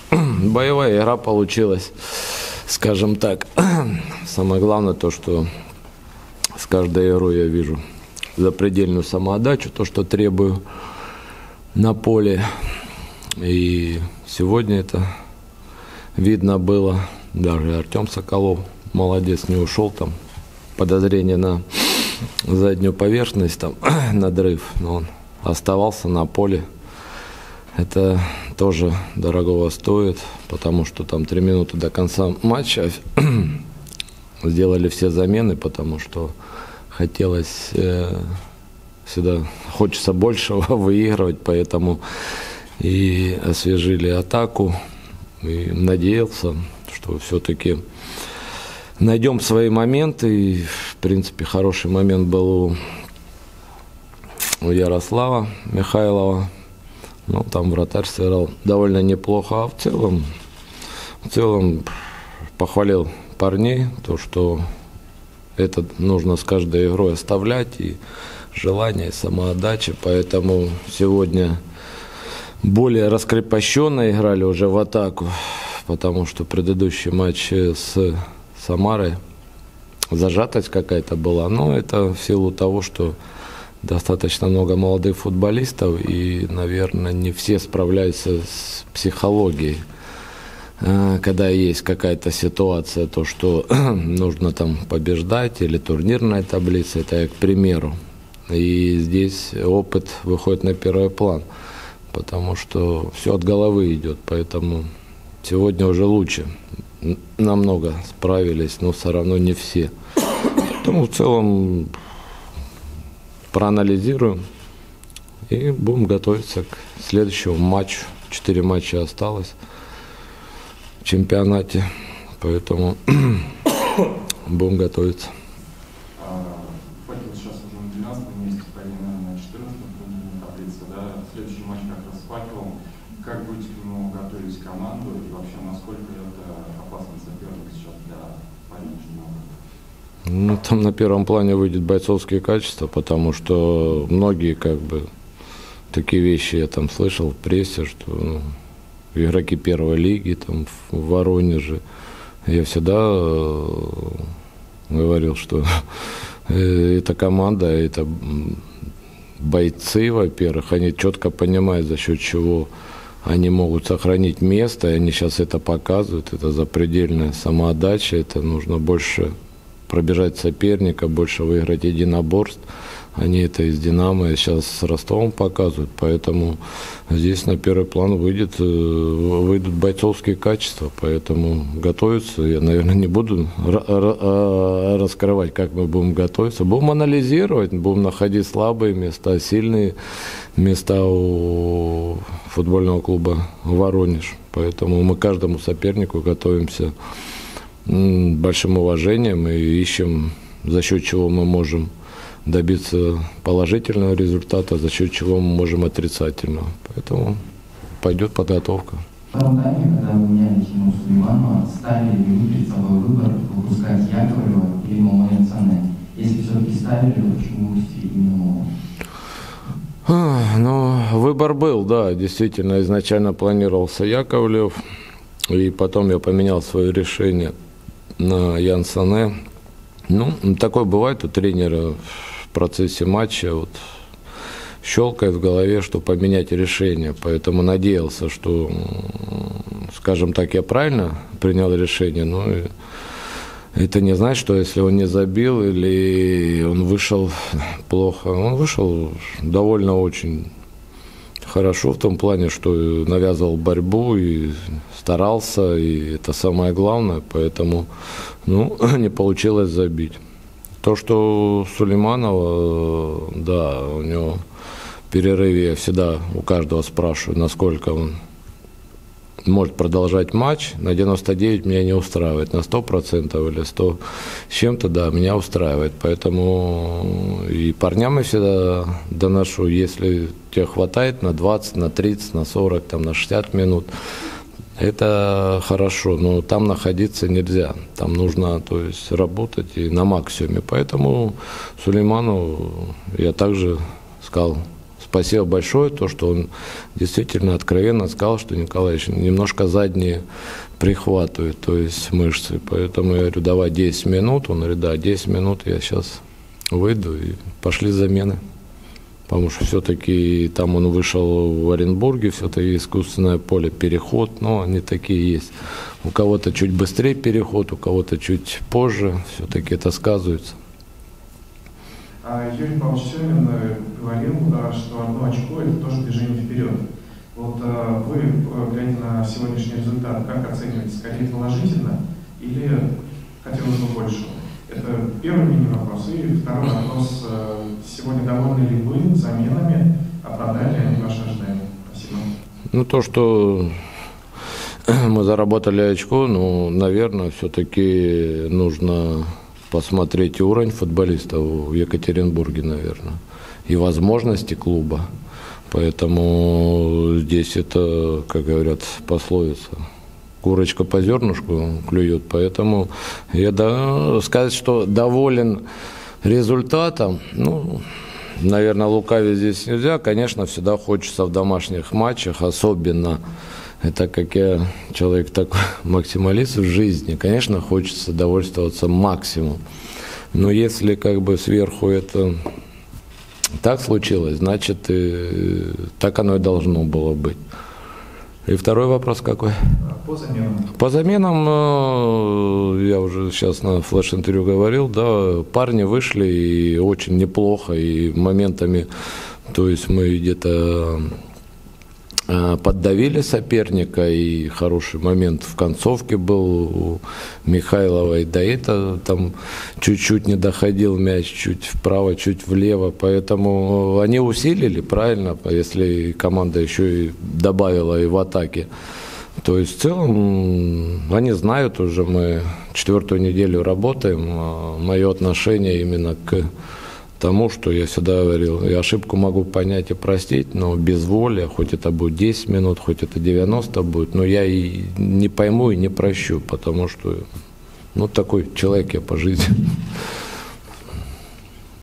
боевая игра получилась, скажем так. Самое главное то, что с каждой игрой я вижу запредельную самоотдачу, то, что требую на поле. И сегодня это видно было. Даже Артем Соколов молодец, не ушел там. Подозрение на заднюю поверхность, там надрыв, но он оставался на поле. Это тоже дорогого стоит, потому что там 3 минуты до конца матча сделали все замены, потому что хотелось всегда, хочется большего выигрывать, поэтому и освежили атаку. И надеялся, что все-таки найдем свои моменты. И, в принципе, хороший момент был у Ярослава Михайлова. Ну, там вратарь сыграл довольно неплохо. А в целом похвалил парней, то, что это нужно с каждой игрой оставлять, и желание, и самоотдача. Поэтому сегодня более раскрепощенно играли уже в атаку, потому что предыдущий матч с Самарой зажатость какая-то была. Но это в силу того, что достаточно много молодых футболистов, и, наверное, не все справляются с психологией. Когда есть какая-то ситуация, то, что нужно там побеждать, или турнирная таблица, это я к примеру. И здесь опыт выходит на первый план, потому что все от головы идет, поэтому сегодня уже лучше. Намного справились, но все равно не все. Поэтому в целом проанализируем и будем готовиться к следующему матчу. 4 матча осталось в чемпионате, поэтому будем готовиться. Факел сейчас уже на 12 месте, наверное, на 14 таблице, да? Следующий матч как раз с Факелом. Как будете к нему готовить команду и вообще насколько это опасный соперник сейчас для Воронежа? Ну, там на первом плане выйдет бойцовские качества, потому что многие такие вещи я там слышал в прессе, что игроки первой лиги там в Воронеже. Я всегда говорил, что эта команда, это бойцы, во-первых, они четко понимают, за счет чего они могут сохранить место, и они сейчас это показывают, это запредельная самоотдача, это нужно больше пробежать соперника, больше выиграть единоборств. Они это из «Динамо» сейчас с Ростовом показывают, поэтому здесь на первый план выйдут бойцовские качества, поэтому готовиться. Я, наверное, не буду раскрывать, как мы будем готовиться. Будем анализировать, будем находить слабые места, сильные места у футбольного клуба «Воронеж». Поэтому мы к каждому сопернику готовимся большим уважением и ищем, за счет чего мы можем добиться положительного результата, за счет чего мы можем отрицательного. Поэтому пойдет подготовка. В том тайме, когда вы меняли Тиму Сулейманова, ставили ли вы перед собой выбор выпускать Яковлева или Момоя Цане? Если все-таки ставили, то почему выпустили именно Момоя? Ну, выбор был, да, действительно, изначально планировался Яковлев, и потом я поменял свое решение на Ян Сане. Ну, такое бывает у тренера в процессе матча, вот щелкает в голове, что поменять решение, поэтому надеялся, что, скажем так, я правильно принял решение, но это не значит, что если он не забил или он вышел плохо, он вышел довольно очень хорошо в том плане, что навязывал борьбу и старался, и это самое главное, поэтому не получилось забить. То, что Сулейманова, да, у него в перерыве я всегда у каждого спрашиваю, насколько он может продолжать матч. На 99 меня не устраивает, на 100% или 100 с чем-то, да, меня устраивает. Поэтому и парням я всегда доношу, если тебе хватает на 20, на 30, на 40, там, на 60 минут, это хорошо, но там находиться нельзя. Там нужно, то есть, работать и на максимуме. Поэтому Сулейману я также сказал спасибо большое, то, что он действительно откровенно сказал, что Николаевич немножко задние прихватывает, то есть мышцы. Поэтому я говорю, давай 10 минут. Он говорит, да, 10 минут, я сейчас выйду. И пошли замены. Потому что все-таки там он вышел в Оренбурге, все-таки искусственное поле, переход, но они такие есть. У кого-то чуть быстрее переход, у кого-то чуть позже, все-таки это сказывается. Юрий Павлович Семин говорил, что одно очко – это тоже движение вперед. Вот вы, глядя на сегодняшний результат, как оцениваете? Скорее положительно или хотелось бы больше? Это первый мини-вопрос. И второй вопрос. Сегодня довольны ли вы заменами? Оправдали они ваши ожидания? Спасибо. Ну, то, что мы заработали очко, ну, наверное, все-таки нужно посмотреть уровень футболистов в Екатеринбурге, наверное, и возможности клуба. Поэтому здесь это, как говорят, пословица. Курочка по зернышку клюет, поэтому я сказать, что доволен результатом, ну, наверное, лукавить здесь нельзя. Конечно, всегда хочется в домашних матчах, особенно, это как я человек такой максималист в жизни, конечно, хочется довольствоваться максимум. Но если как бы сверху это так случилось, значит, так оно и должно было быть. И второй вопрос какой? По заменам. По заменам, я уже сейчас на флеш-интервью говорил, да, парни вышли и очень неплохо, и моментами, то есть мы где-то поддавили соперника, и хороший момент в концовке был у Михайлова, и до этого там чуть-чуть не доходил мяч, чуть вправо, чуть влево, поэтому они усилили, правильно, если команда еще и добавила и в атаке. То есть в целом они знают уже, мы 4-ю неделю работаем, мое отношение именно к тому, что я всегда говорил, я ошибку могу понять и простить, но без воли, хоть это будет 10 минут, хоть это 90 будет, но я и не пойму и не прощу, потому что, ну, такой человек я по жизни.